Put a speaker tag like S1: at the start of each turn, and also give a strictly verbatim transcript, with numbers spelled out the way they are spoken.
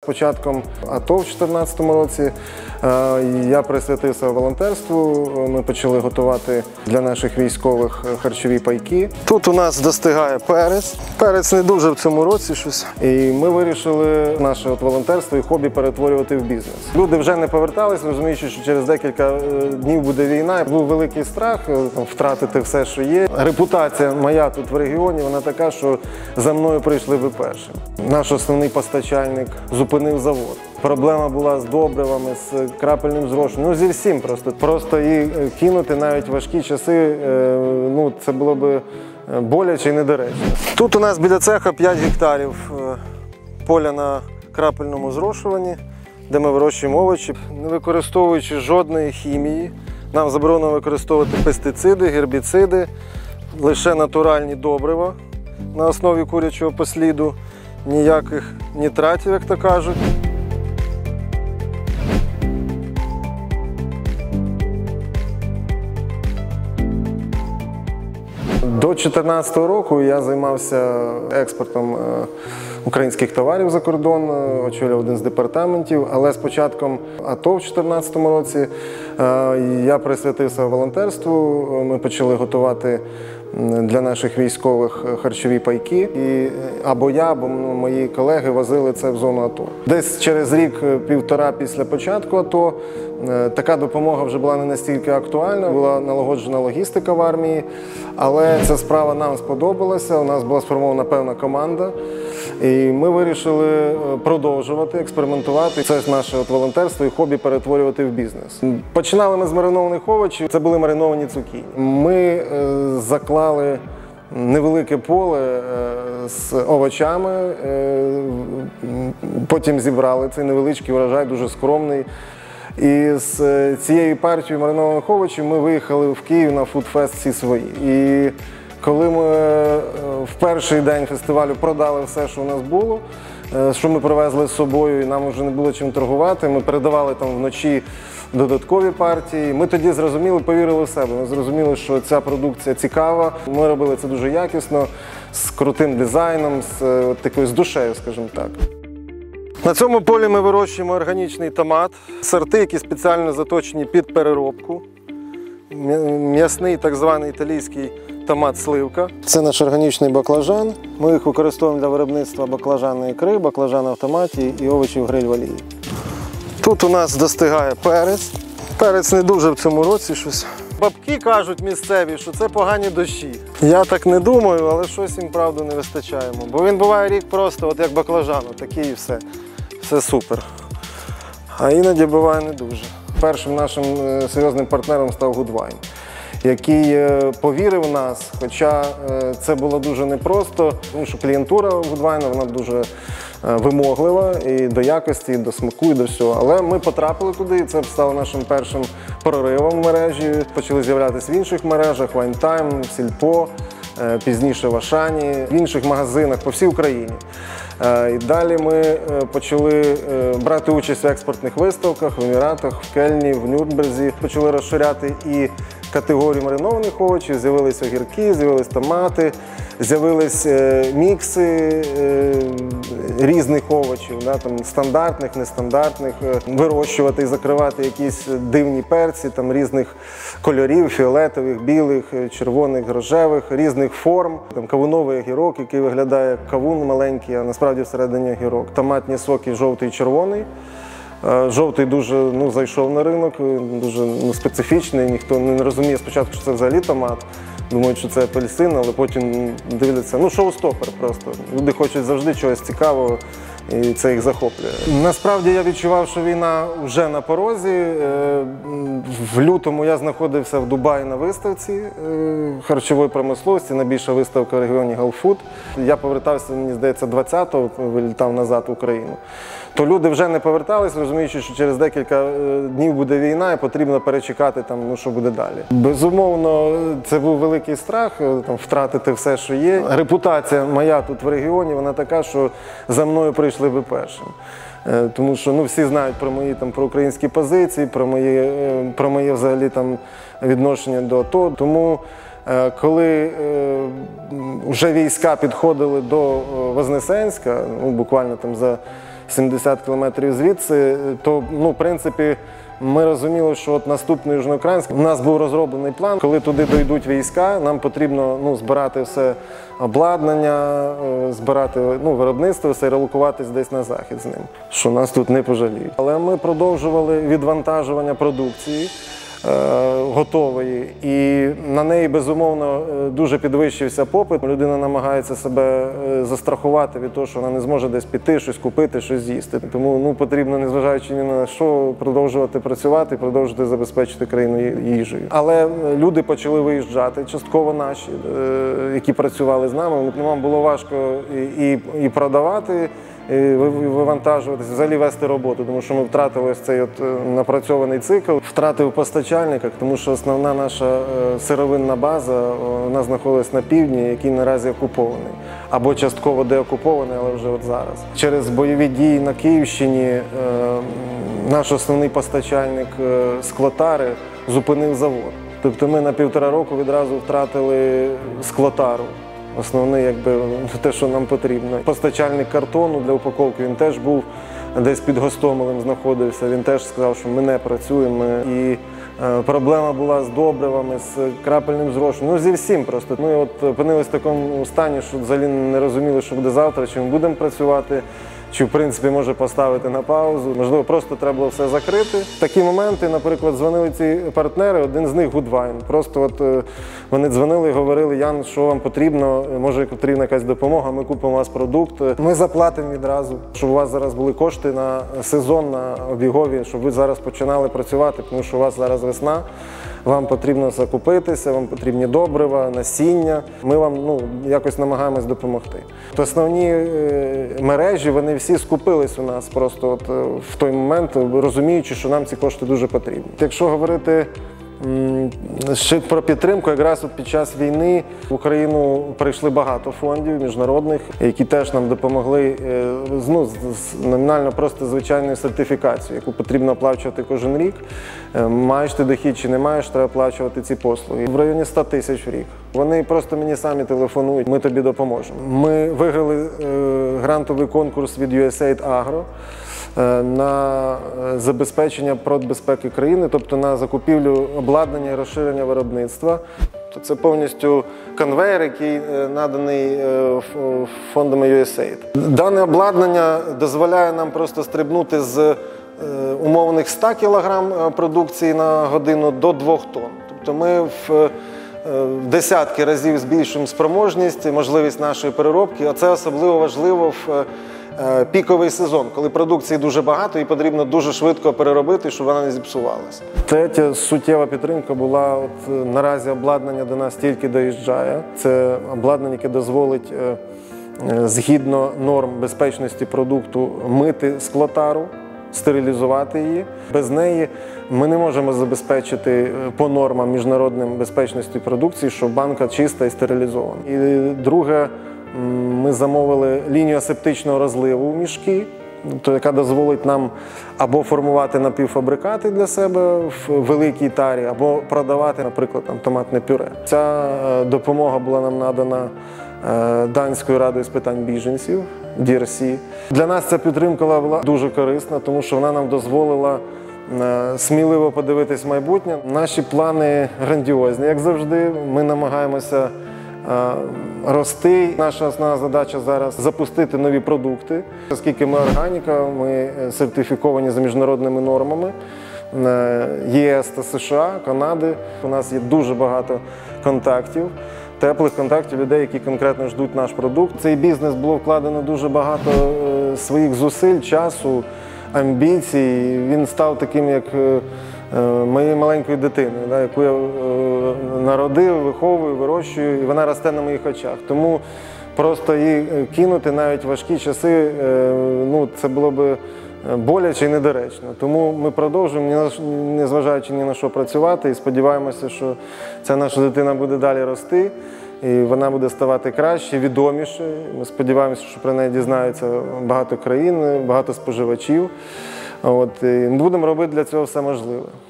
S1: початком АТО в дві тисячі чотирнадцятому році я присвятився волонтерству. Ми почали готувати для наших військових харчові пайки. Тут у нас достигає перець. Перець не дуже в цьому році щось. І ми вирішили наше от волонтерство і хобі перетворювати в бізнес. Люди вже не повертались, розуміючи, що через декілька днів буде війна. Був великий страх там, втратити все, що є. Репутація моя тут в регіоні, вона така, що за мною прийшли ви першим. Наш основний постачальник зупинив завод. Проблема була з добривами, з крапельним зрошенням, ну зі всім просто. Просто її кинути навіть в важкі часи, ну це було б боляче і недоречно. Тут у нас біля цеха п'ять гектарів поля на крапельному зрошуванні, де ми вирощуємо овочі, не використовуючи жодної хімії. Нам заборонено використовувати пестициди, гербіциди, лише натуральні добрива на основі курячого посліду, ніяких нітратів, як то кажуть. До дві тисячі чотирнадцятого року я займався експортом українських товарів за кордон, очолював один з департаментів, але з початком АТО в дві тисячі чотирнадцятому році я присвятився волонтерству. Ми почали готувати для наших військових харчові пайки, і або я, або мої колеги возили це в зону АТО. Десь через рік-півтора після початку АТО така допомога вже була не настільки актуальна, була налагоджена логістика в армії, але ця справа нам сподобалася, у нас була сформована певна команда, і ми вирішили продовжувати, експериментувати. Це наше от волонтерство і хобі перетворювати в бізнес. Починали ми з маринованих овочів, це були мариновані цукіні. Ми заклали невелике поле з овочами, потім зібрали цей невеличкий урожай, дуже скромний. І з цією партією маринованих овочів ми виїхали в Київ на фудфест всі свої. І коли ми в перший день фестивалю продали все, що у нас було, що ми привезли з собою, і нам вже не було чим торгувати, ми передавали там вночі додаткові партії. Ми тоді зрозуміли, повірили в себе. Ми зрозуміли, що ця продукція цікава. Ми робили це дуже якісно, з крутим дизайном, з такою з душею, скажімо так. На цьому полі ми вирощуємо органічний томат, сорти, які спеціально заточені під переробку. М'ясний, так званий італійський томат-сливка. Це наш органічний баклажан. Ми їх використовуємо для виробництва баклажанної ікри, баклажана в томаті і овочів гриль в олії. Тут у нас достигає перець. Перець не дуже в цьому році щось. Бабки кажуть місцеві, що це погані дощі. Я так не думаю, але щось їм, правду, не вистачає. Бо він буває рік просто от як баклажан, такий і все. Все супер. А іноді буває не дуже. Першим нашим серйозним партнером став Goodwine, який повірив в нас, хоча це було дуже непросто, тому що клієнтура Goodwine, вона дуже вимоглива і до якості, і до смаку, і до всього. Але ми потрапили туди, і це стало нашим першим проривом в мережі. Почали з'являтися в інших мережах, Wine Time, Сільпо, пізніше в Ашані, в інших магазинах по всій Україні. І далі ми почали брати участь в експортних виставках в Еміратах, в Кельні, в Нюрнберзі. Почали розширяти і категорію маринованих овочів, з'явилися огірки, з'явилися томати, з'явилися мікси різних овочів, да, там, стандартних, нестандартних, вирощувати і закривати якісь дивні перці там, різних кольорів, фіолетових, білих, червоних, рожевих, різних форм. Там, кавуновий огірок, який виглядає як кавун маленький, а насправді всередині огірок. Томатні соки жовтий і червоний. Жовтий дуже ну, зайшов на ринок, дуже ну, специфічний, ніхто не розуміє спочатку, що це взагалі томат. Думають, що це апельсин, але потім дивляться, ну шоу-стопер просто. Люди хочуть завжди чогось цікавого, і це їх захоплює. Насправді я відчував, що війна вже на порозі. В лютому я знаходився в Дубаї на виставці харчової промисловості, найбільша виставка в регіоні Галфуд. Я повертався, мені здається, двадцятого, вилітав назад в Україну. То люди вже не повертались, розуміючи, що через декілька днів буде війна і потрібно перечекати, там, ну, що буде далі. Безумовно, це був великий страх, там, втратити все, що є. Репутація моя тут в регіоні, вона така, що за мною прийшли би першим. Тому що ну, всі знають про мої там, проукраїнські позиції, про моє, про моє взагалі, там, відношення до АТО. Тому коли вже війська підходили до Вознесенська, ну, буквально там за сімдесят кілометрів звідси, то, ну, в принципі, ми розуміли, що от наступний Южноукраїнськ, у нас був розроблений план, коли туди дійдуть війська, нам потрібно, ну, збирати все обладнання, збирати, ну, виробництво, все, і релокуватись десь на захід з ним, що нас тут не пожаліють. Але ми продовжували відвантажування продукції готової, і на неї, безумовно, дуже підвищився попит. Людина намагається себе застрахувати від того, що вона не зможе десь піти, щось купити, щось з'їсти. Тому, ну, потрібно, незважаючи ні на що, продовжувати працювати, продовжувати забезпечити країну їжею. Але люди почали виїжджати, частково наші, які працювали з нами. Нам було важко і, і, і продавати, вивантажуватися, взагалі вести роботу, тому що ми втратили ось цей от напрацьований цикл, втратив постачальника, тому що основна наша сировинна база, вона знаходилась на півдні, який наразі окупований, або частково деокупований, але вже от зараз. Через бойові дії на Київщині наш основний постачальник склотари зупинив завод. Тобто ми на півтора року відразу втратили склотару. Основне, якби, те, що нам потрібно. Постачальник картону для упаковки, він теж був десь під Гостомелем знаходився, він теж сказав, що ми не працюємо. І е, проблема була з добривами, з крапельним зрошенням, ну зі всім просто. Ми от опинилися в такому стані, що взагалі не розуміли, що буде завтра, чи ми будемо працювати, чи, в принципі, може поставити на паузу. Можливо, просто треба було все закрити. В такі моменти, наприклад, дзвонили ці партнери, один з них Goodwine. Просто от вони дзвонили і говорили: Ян, що вам потрібно, може потрібна якась допомога, ми купимо у вас продукт. Ми заплатимо відразу, щоб у вас зараз були кошти на сезон, на обігові, щоб ви зараз починали працювати, тому що у вас зараз весна. Вам потрібно закупитися, вам потрібні добрива, насіння. Ми вам, ну, якось намагаємось допомогти. То основні е, мережі, вони всі скупились у нас просто от, е, в той момент, розуміючи, що нам ці кошти дуже потрібні. Якщо говорити ще про підтримку, якраз от під час війни в Україну прийшли багато фондів міжнародних, які теж нам допомогли, ну, з номінально просто звичайною сертифікацією, яку потрібно оплачувати кожен рік. Маєш ти дохід чи не маєш, треба оплачувати ці послуги. В районі ста тисяч в рік. Вони просто мені самі телефонують, ми тобі допоможемо. Ми виграли грантовий конкурс від ю ес ей ай ді Agro на забезпечення продбезпеки країни, тобто на закупівлю обладнання і розширення виробництва. Це повністю конвейер, який наданий фондами ю ес ей ай ді. Дане обладнання дозволяє нам просто стрибнути з умовних ста кілограм продукції на годину до двох тонн. Тобто ми в в десятки разів збільшуємо спроможність, можливість нашої переробки, а це особливо важливо в піковий сезон, коли продукції дуже багато і потрібно дуже швидко переробити, щоб вона не зіпсувалася. Третя суттєва підтримка була, от наразі обладнання до нас тільки доїжджає. Це обладнання, яке дозволить згідно норм безпечності продукту мити склотару, стерилізувати її. Без неї ми не можемо забезпечити по нормам міжнародним безпечності продукції, щоб банка чиста і стерилізована. І друге, ми замовили лінію асептичного розливу в мішки, яка дозволить нам або формувати напівфабрикати для себе в великій тарі, або продавати, наприклад, там, томатне пюре. Ця допомога була нам надана Данською радою з питань біженців, ді ар сі. Для нас ця підтримка була дуже корисна, тому що вона нам дозволила сміливо подивитись майбутнє. Наші плани грандіозні, як завжди. Ми намагаємося рости. Наша основна задача зараз – запустити нові продукти. Оскільки ми органіка, ми сертифіковані за міжнародними нормами є ес та се ша а, Канади. У нас є дуже багато контактів, теплих контактів, людей, які конкретно ждуть наш продукт. В цей бізнес було вкладено дуже багато своїх зусиль, часу, амбіцій. Він став таким, як моєю маленькою дитиною, яку я народив, виховую, вирощую, і вона росте на моїх очах. Тому просто її кинути навіть в важкі часи, ну, це було б боляче і недоречно. Тому ми продовжуємо, незважаючи ні на що, працювати, і сподіваємося, що ця наша дитина буде далі рости, і вона буде ставати краще, відоміше. Ми сподіваємося, що про неї дізнаються багато країн, багато споживачів. От, і будемо робити для цього все можливе.